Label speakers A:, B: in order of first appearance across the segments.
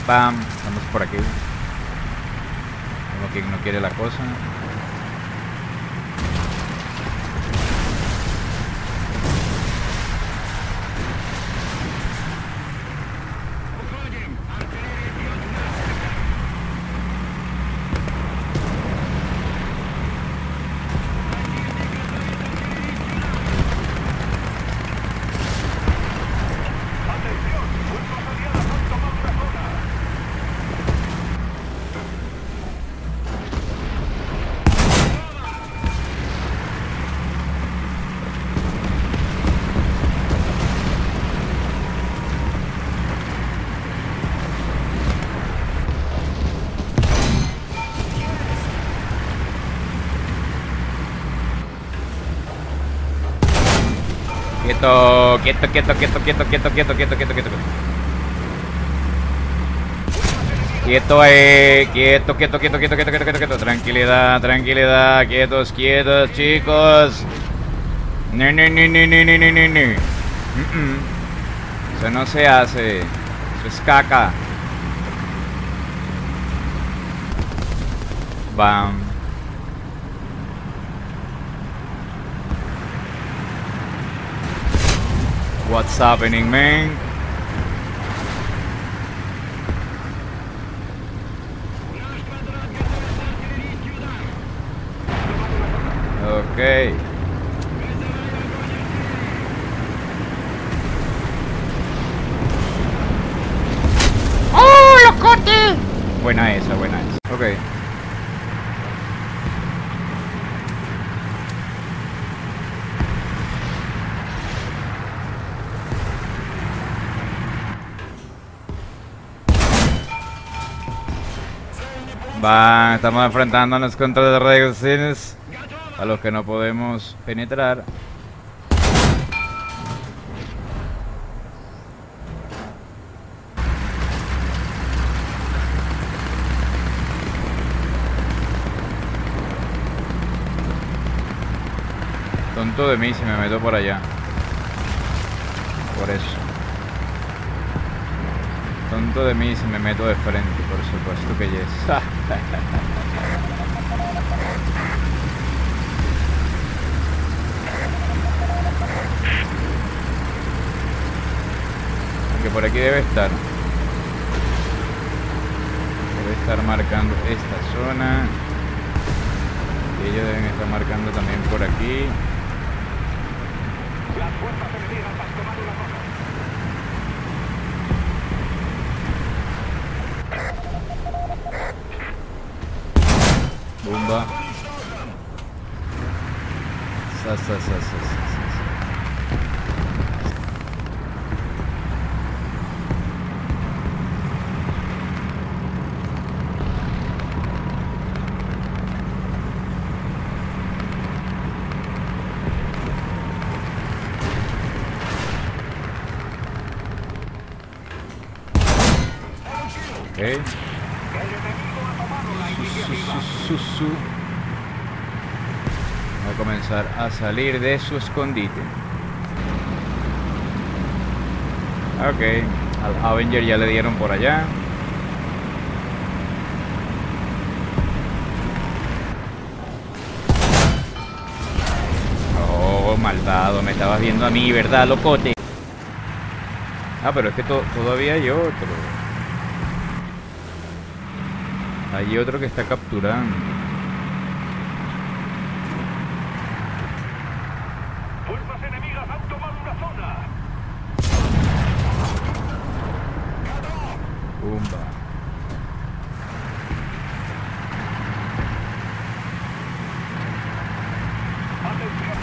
A: Bam, estamos por aquí. Como que no quiere la cosa. Quieto, quieto, quieto, quieto, quieto, quieto, quieto, quieto, quieto, quieto. Quieto, quieto, quieto, quieto, quieto, quieto, quieto, quieto. Tranquilidad, tranquilidad, quietos, quietos, chicos. No, no, no, no, no, no, no, no. Eso no se hace. Eso es caca. Bam. What's happening, man? Okay.
B: ¡Oh, locote!
A: Buena esa, buena esa. Ok. Va, estamos enfrentándonos contra reacciones a los que no podemos penetrar. Tonto de mí si me meto por allá. Por eso. Tonto de mí si me meto de frente, por supuesto que yes. Aunque por aquí debe estar. Debe estar marcando esta zona. Y ellos deben estar marcando también por aquí.
C: Las fuerzas enemigas han tomado una cosa.
A: Bomba. Sa, sa, sa, sa, sa, sa. Okay. Va a comenzar a salir de su escondite. Ok, al Avenger ya le dieron por allá. Oh, maldado, me estabas viendo a mí, ¿verdad, locote? Ah, pero es que todavía hay otro. Hay otro que está capturando.
C: Fuerzas enemigas han tomado una zona.
A: Pumba.
C: Atención.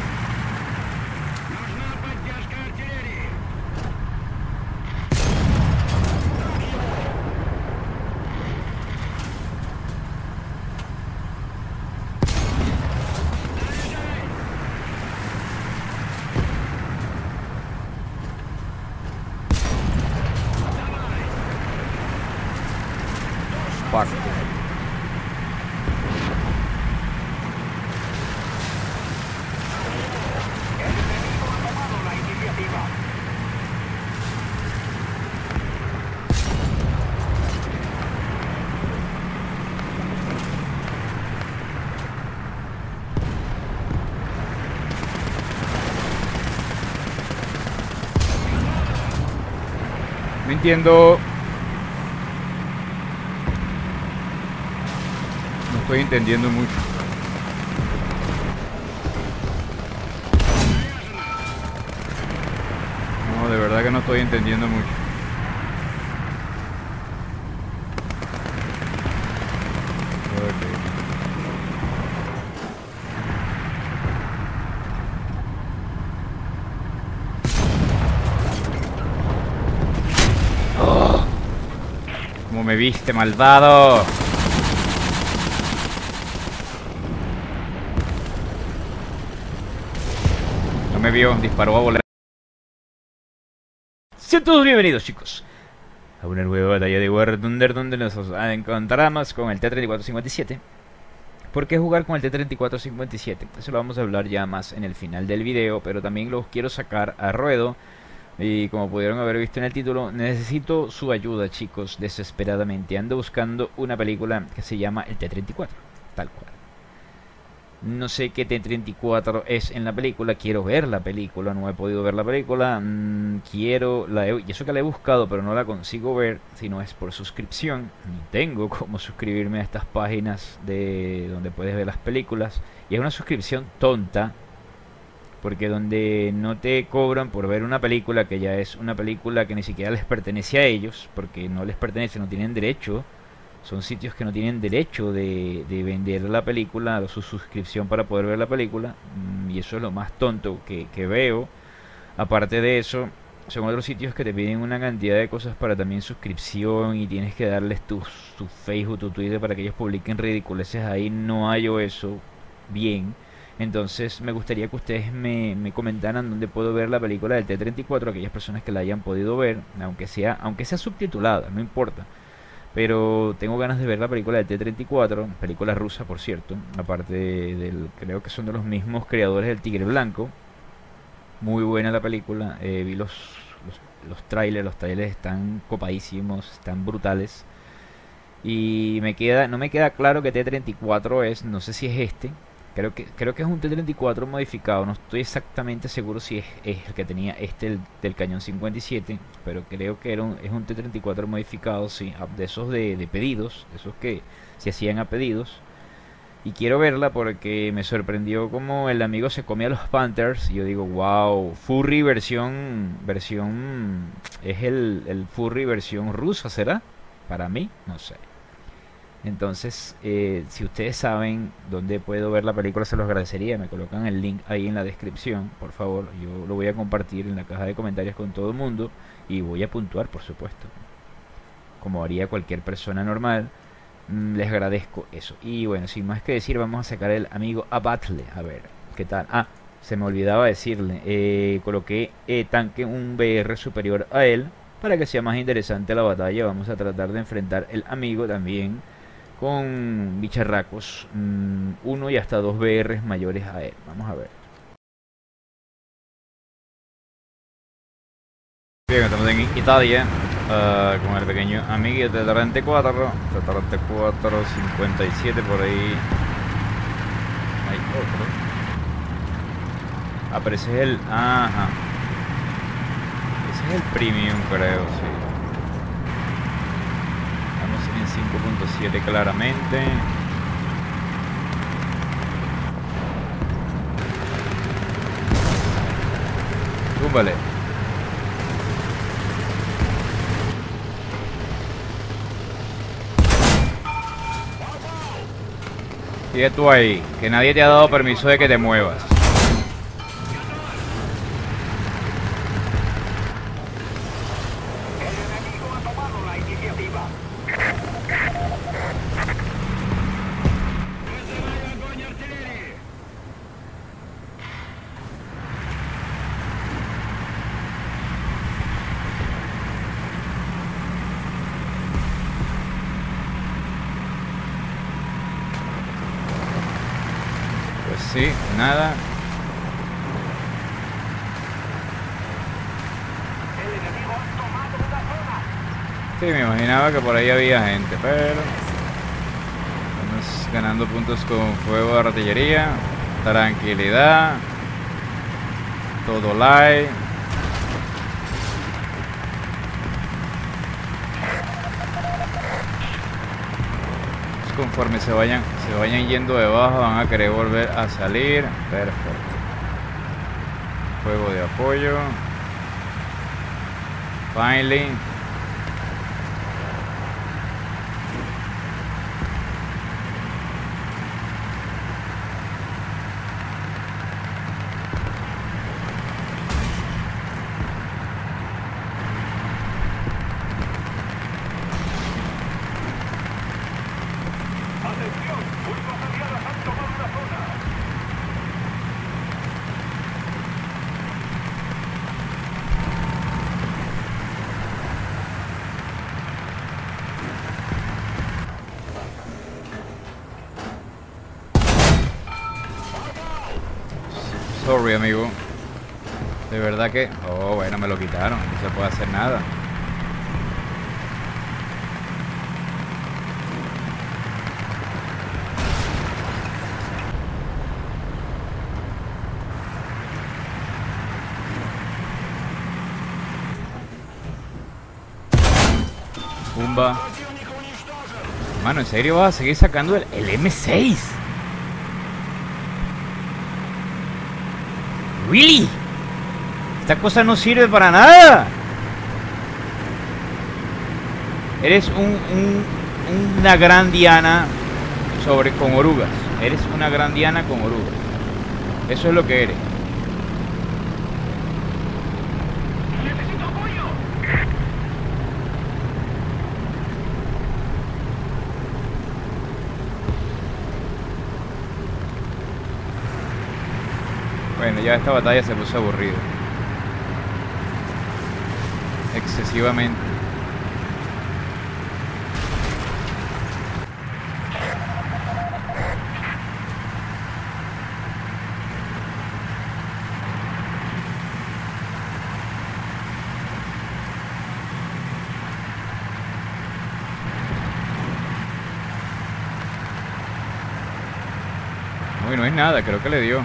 A: Fuck.
C: La iniciativa.
A: No entiendo. No estoy entendiendo mucho. No, de verdad que no estoy entendiendo mucho. ¿Cómo me viste, malvado? No me vio, disparó a volar. Sean todos bienvenidos, chicos, a una nueva batalla de War Thunder donde nos encontramos con el T-3457. ¿Por qué jugar con el T-3457? Eso lo vamos a hablar ya más en el final del video, pero también los quiero sacar a ruedo. Y como pudieron haber visto en el título, necesito su ayuda, chicos, desesperadamente. Ando buscando una película que se llama el T-34, tal cual. No sé qué T-34 es en la película. Quiero ver la película, no he podido ver la película. Y eso que la he buscado, pero no la consigo ver, si no es por suscripción. No tengo cómo suscribirme a estas páginas de donde puedes ver las películas. Y es una suscripción tonta, porque donde no te cobran por ver una película, que ya es una película que ni siquiera les pertenece a ellos, porque no les pertenece, no tienen derecho. Son sitios que no tienen derecho de vender la película, su suscripción para poder ver la película. Y eso es lo más tonto que veo. Aparte de eso, son otros sitios que te piden una cantidad de cosas para también suscripción, y tienes que darles tu Facebook, tu Twitter, para que ellos publiquen ridiculeces ahí. No hallo eso bien. Entonces me gustaría que ustedes me comentaran dónde puedo ver la película del T-34, aquellas personas que la hayan podido ver, aunque sea subtitulada, no importa. Pero tengo ganas de ver la película del T-34, película rusa, por cierto. Aparte creo que son de los mismos creadores del Tigre Blanco. Muy buena la película. Vi los trailers. Los trailers están copadísimos, están brutales. Y no me queda claro qué T-34 es. No sé si es este. Creo que es un T-34 modificado. No estoy exactamente seguro si es el que tenía del cañón 57, pero creo que es un T-34 modificado, sí, de esos de pedidos, de esos que se hacían a pedidos. Y quiero verla porque me sorprendió como el amigo se comía a los Panthers. Y yo digo, wow, Furry versión es el Furry versión rusa, ¿será? Para mí, no sé. Entonces, si ustedes saben dónde puedo ver la película, se los agradecería. Me colocan el link ahí en la descripción, por favor. Yo lo voy a compartir en la caja de comentarios con todo el mundo. Y voy a puntuar, por supuesto, como haría cualquier persona normal. Les agradezco eso. Y bueno, sin más que decir, vamos a sacar el amigo a Battle. A ver, ¿qué tal? Ah, se me olvidaba decirle. Coloqué tanque un BR superior a él, para que sea más interesante la batalla. Vamos a tratar de enfrentar el amigo también con bicharracos, 1 y hasta 2 BRs mayores a él. Vamos a ver. Bien, estamos en Italia con el pequeño amigo de T-34, T-34 57 por ahí. Hay otro. Ah, pero ese es el... Ajá. Ese es el premium, creo, sí. 5.7 claramente. Túmbale. Sigue tú ahí, que nadie te ha dado permiso de que te muevas. Sí, nada. Sí, me imaginaba que por ahí había gente, pero estamos ganando puntos con fuego de artillería. Tranquilidad. Todo light. conforme se vayan yendo de baja van a querer volver a salir. Perfecto. Juego de apoyo. Finally.
C: Atención, fuerzas aliadas han tomado una zona.
A: Sorry, amigo. De verdad que... Oh, bueno, me lo quitaron. No se puede hacer nada. Pumba. Mano, ¿en serio vas a seguir sacando el M6? ¿Really? Esta cosa no sirve para nada. Eres una gran diana con orugas. Eres una gran diana con orugas. Eso es lo que eres.
C: ¡Necesito apoyo!
A: Bueno, ya esta batalla se puso aburrida. Excesivamente. Uy, no es nada, creo que le dio.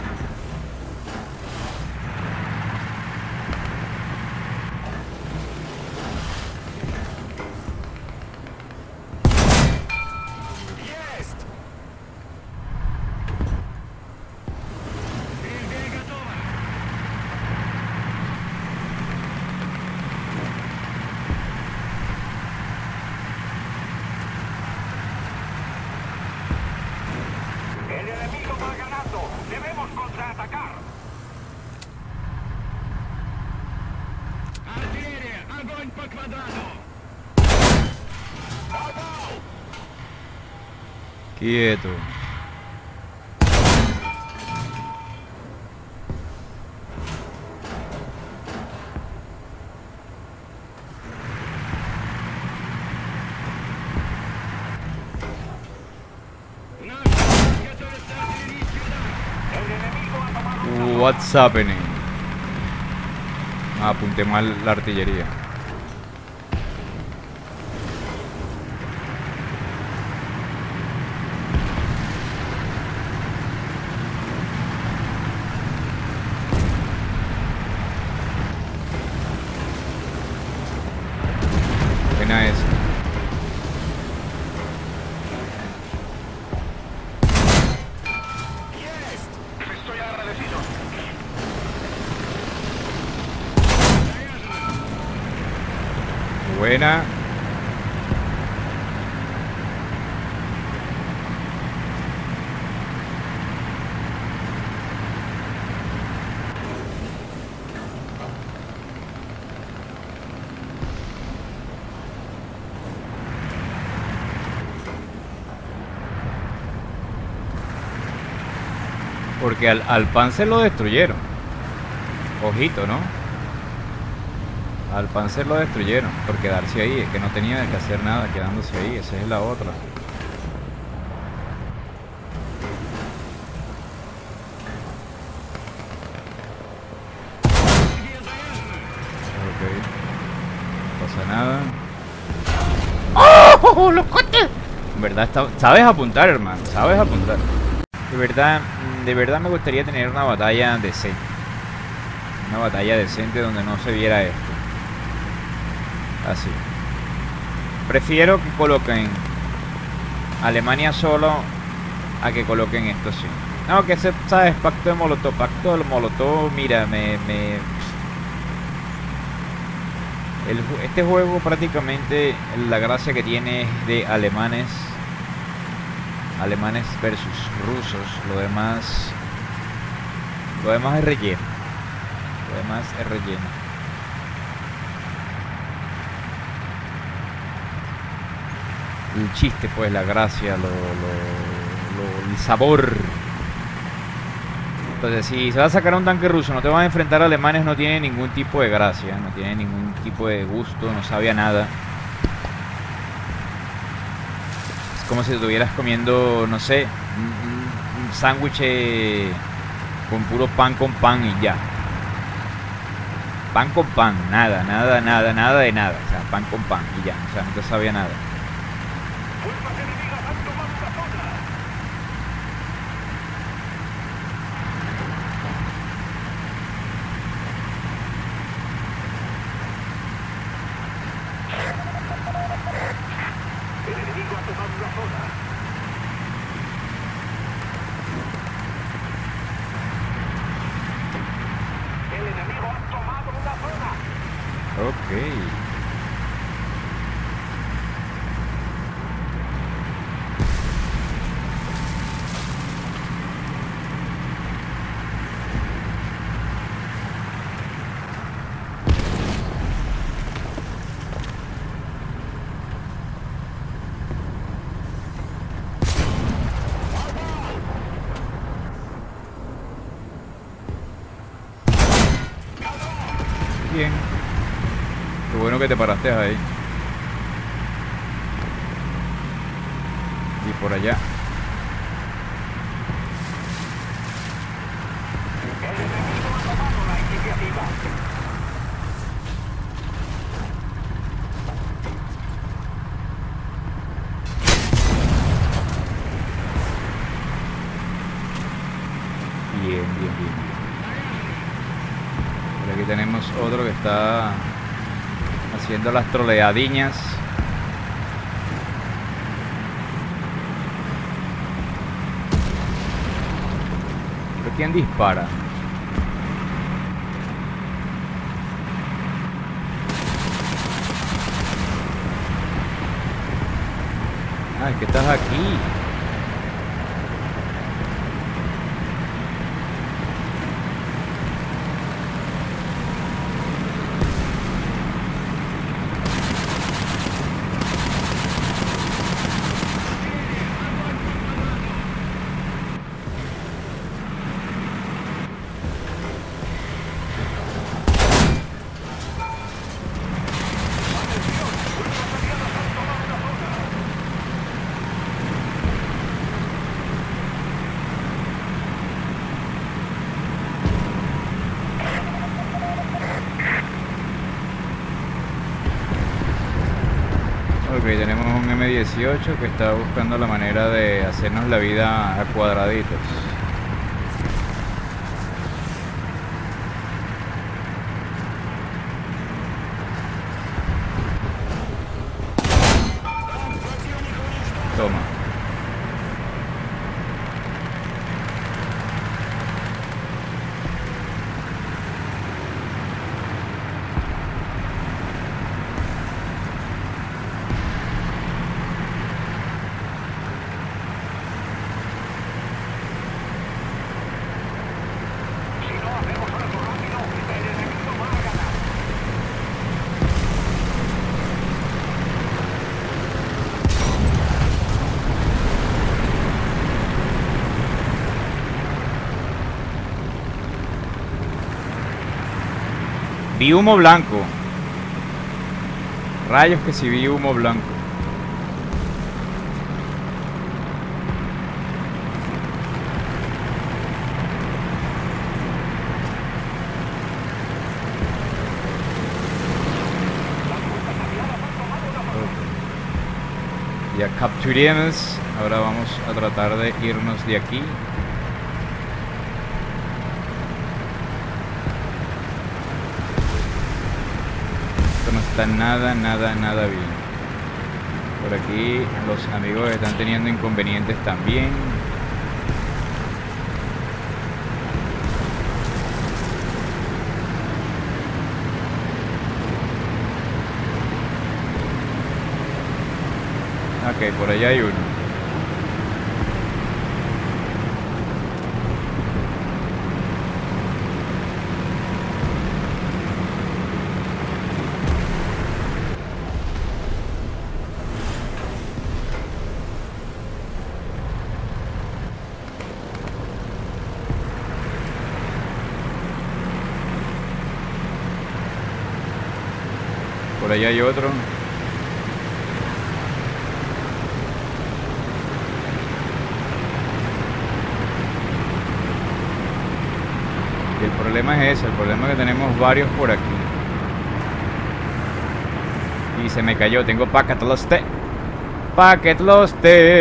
C: El enemigo va ganando. Debemos contraatacar. Artillería, огонь по квадрату.
A: Quieto.
C: El enemigo ha tomado
A: What's happening? Ah, apunté mal la artillería. Buena esa.
C: Estoy agradecido.
A: Buena. Porque al Panzer lo destruyeron. Ojito, ¿no? Al Panzer lo destruyeron por quedarse ahí. Es que no tenía que hacer nada quedándose ahí. Esa es la otra. Ok. No pasa nada. ¡Oh, locote! En verdad, sabes apuntar, hermano. Sabes apuntar. De verdad me gustaría tener una batalla decente. Una batalla decente donde no se viera esto. Así. Prefiero que coloquen Alemania solo a que coloquen esto, sí. No, que ese, ¿sabes? Pacto del Molotov, mira, este juego prácticamente la gracia que tiene es de alemanes versus rusos. Lo demás es relleno. Lo demás es relleno. El chiste, pues, la gracia, el sabor. Entonces, si se va a sacar a un tanque ruso, no te vas a enfrentar a alemanes, no tiene ningún tipo de gracia, no tiene ningún tipo de gusto, no sabía nada. Es como si estuvieras comiendo, no sé, un sándwich con puro pan con pan y ya. Pan con pan, nada de nada. O sea, pan con pan y ya, o sea, no te sabía nada.
C: Fuerzas enemigas han tomado una zona. El enemigo ha tomado una zona. El enemigo ha tomado una zona.
A: Ok. Bien. Qué bueno que te paraste ahí. Y por allá.
C: El enemigo ha tomado la iniciativa.
A: Bien. Por aquí tenemos otro que está haciendo las troleadiñas. ¿Pero quién dispara? Ah, es que estás aquí. Ok, tenemos un M18 que está buscando la manera de hacernos la vida a cuadraditos. Toma.
C: Si no hacemos algo rápido, el enemigo va a ganar.
A: Vi humo blanco. Rayos que si vi humo blanco. Ya capturemos. Ahora vamos a tratar de irnos de aquí. Esto no está nada bien. Por aquí los amigos están teniendo inconvenientes también. Ok, por allá hay uno. Por allá hay otro. Y el problema es ese, el problema es que tenemos varios por aquí. Y se me cayó, tengo Packet Lost. Packet Lost.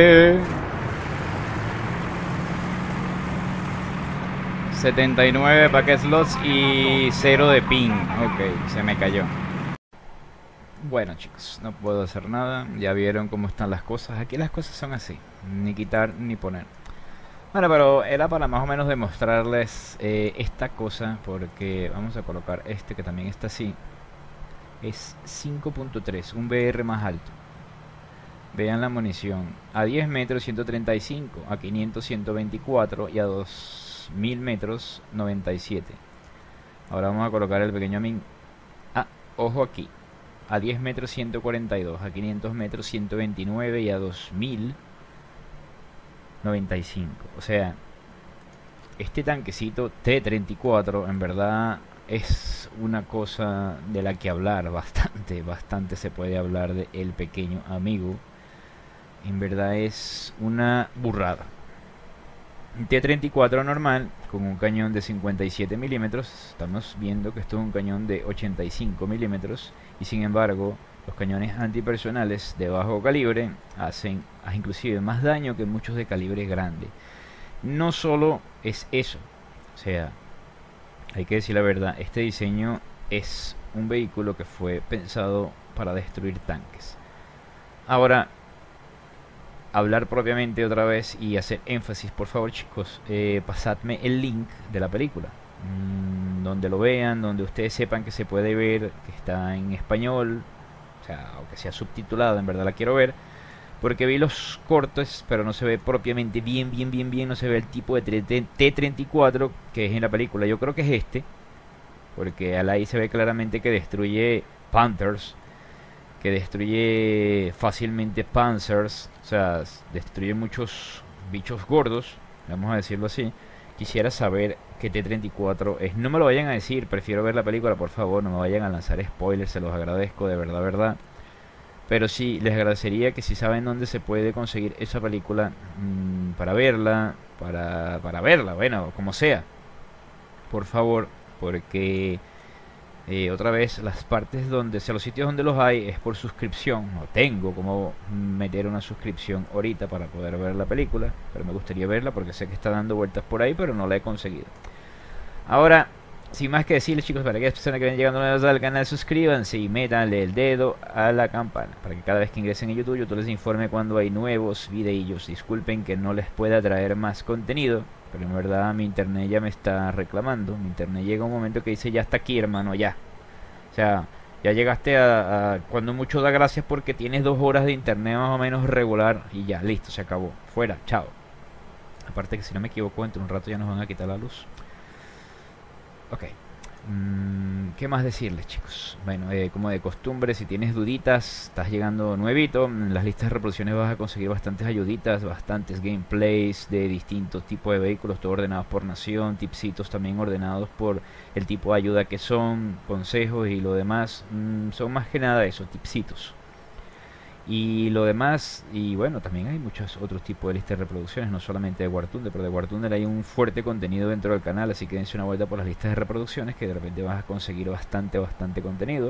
A: 79 Packet Slots y 0 de ping. Ok, se me cayó. Bueno chicos, no puedo hacer nada. Ya vieron cómo están las cosas. Aquí las cosas son así, ni quitar ni poner. Bueno, pero era para más o menos demostrarles esta cosa. Porque vamos a colocar este que también está así. Es 5.3, un VR más alto. Vean la munición. A 10 metros 135, a 500 124 y a 2000 metros 97. Ahora vamos a colocar el pequeño min. Ah, ojo aquí. A 10 metros 142, a 500 metros 129 y a 2000 95. O sea, este tanquecito T-34 en verdad es una cosa de la que hablar bastante se puede hablar de el pequeño amigo. En verdad es una burrada. Un T-34 normal con un cañón de 57 milímetros. Estamos viendo que esto es un cañón de 85 milímetros y sin embargo los cañones antipersonales de bajo calibre hacen inclusive más daño que muchos de calibre grande. No solo es eso, o sea, hay que decir la verdad, este diseño es un vehículo que fue pensado para destruir tanques. Ahora, hablar propiamente otra vez y hacer énfasis, por favor chicos, pasadme el link de la película, donde lo vean, donde ustedes sepan que se puede ver, que está en español, o sea, aunque sea subtitulado, en verdad la quiero ver, porque vi los cortes, pero no se ve propiamente bien, no se ve el tipo de T-34 que es en la película. Yo creo que es este, porque ahí se ve claramente que destruye Panthers, que destruye fácilmente Panzers, o sea, destruye muchos bichos gordos, vamos a decirlo así. Quisiera saber qué T-34 es. No me lo vayan a decir, prefiero ver la película, por favor, no me vayan a lanzar spoilers, se los agradezco, de verdad. Pero sí, les agradecería que si saben dónde se puede conseguir esa película, para verla, para verla, bueno, como sea, por favor, porque otra vez las partes donde, o sea, los sitios donde los hay es por suscripción. No tengo como meter una suscripción ahorita para poder ver la película, pero me gustaría verla porque sé que está dando vueltas por ahí, pero no la he conseguido. Ahora, sin más que decirles chicos, para aquellas personas que ven llegando nuevas al canal, suscríbanse y métanle el dedo a la campana para que cada vez que ingresen en YouTube les informe cuando hay nuevos videillos. Disculpen que no les pueda traer más contenido, pero en verdad mi internet ya me está reclamando. Mi internet llega un momento que dice ya está aquí, hermano, ya. O sea, ya llegaste a cuando mucho da gracias porque tienes 2 horas de internet más o menos regular y ya, listo, se acabó. Fuera, chao. Aparte que si no me equivoco, entre un rato ya nos van a quitar la luz. Ok. ¿Qué más decirles chicos? Bueno, como de costumbre, si tienes duditas, estás llegando nuevito, en las listas de reproducciones vas a conseguir bastantes ayuditas, bastantes gameplays de distintos tipos de vehículos, todo ordenados por nación, tipsitos también ordenados por el tipo de ayuda que son, consejos y lo demás. Son más que nada eso, tipsitos. Y lo demás, y bueno, también hay muchos otros tipos de listas de reproducciones, no solamente de War Thunder, pero de War Thunder hay un fuerte contenido dentro del canal, así que dense una vuelta por las listas de reproducciones, que de repente vas a conseguir bastante contenido.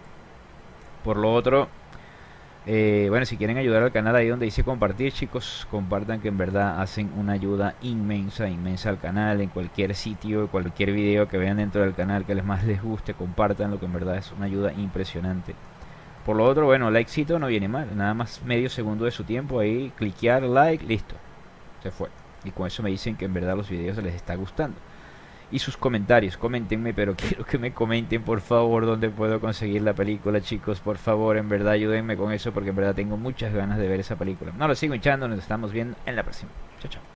A: Por lo otro, bueno, si quieren ayudar al canal, ahí donde dice compartir, chicos, compartan, que en verdad hacen una ayuda inmensa al canal, en cualquier sitio, cualquier video que vean dentro del canal que más les guste, compartan, lo que en verdad es una ayuda impresionante Por lo otro, bueno, likecito no viene mal. Nada más medio segundo de su tiempo ahí, cliquear, like, listo. Se fue. Y con eso me dicen que en verdad los videos les está gustando. Y sus comentarios, coméntenme, pero quiero que me comenten por favor dónde puedo conseguir la película, chicos. Por favor, en verdad ayúdenme con eso porque en verdad tengo muchas ganas de ver esa película. No lo sigo hinchando, nos estamos viendo en la próxima. Chao, chao.